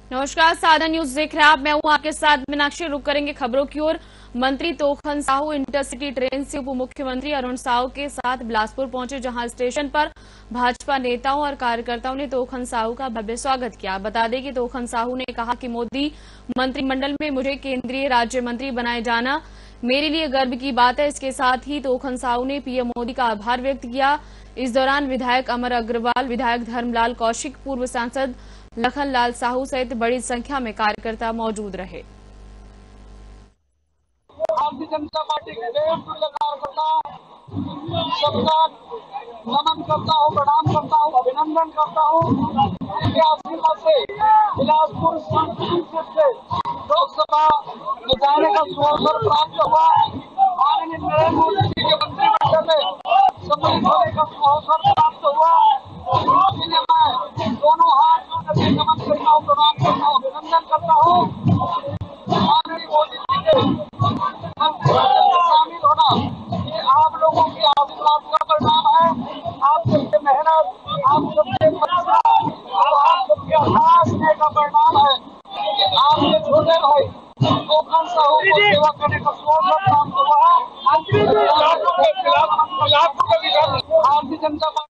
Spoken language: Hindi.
नमस्कार, साधन न्यूज देख रहे हैं आप। मैं हूं आपके साथ मीनाक्षी। रुक करेंगे खबरों की ओर। मंत्री तोखन साहू इंटरसिटी ट्रेन से उप मुख्यमंत्री अरुण साहू के साथ बिलासपुर पहुंचे, जहां स्टेशन पर भाजपा नेताओं और कार्यकर्ताओं ने तोखन साहू का भव्य स्वागत किया। बता दें कि तोखन साहू ने कहा कि मोदी मंत्रिमंडल में मुझे केंद्रीय राज्य मंत्री बनाए जाना मेरे लिए गर्व की बात है। इसके साथ ही तोखन साहू ने पीएम मोदी का आभार व्यक्त किया। इस दौरान विधायक अमर अग्रवाल, विधायक धर्मलाल कौशिक, पूर्व सांसद लखनलाल साहू सहित बड़ी संख्या में कार्यकर्ता मौजूद रहे। भारतीय जनता पार्टी के कार्यकर्ता सबका नमन करता हूँ, प्रणाम करता हूँ, अभिनंदन करता हूँ। इनके आशीर्वाद से बिलासपुर सीट से लोकसभा में जाने का सुअवसर प्राप्त हुआ। माननीय नरेंद्र मोदी जी के मंत्रिमंडल में सम्मिलित होने का सुअवसर प्राप्त हुआ। इसलिए मैं दोनों हाथ जोड़ के नमन करता हूँ, प्रणाम करता हूँ, अभिनंदन करता हूँ। माननीय मोदी जी के शामिल होना ये आप लोगों की आशीर्वाद का परिणाम है। आप सबके मेहनत, आप सबके परिश्रम और आप सबके अभ्यास का परिणाम है कि आपके छोटे भाई तोखन साहू को सेवा करने का अवसर प्राप्त हुआ है। भारतीय जनता पार्टी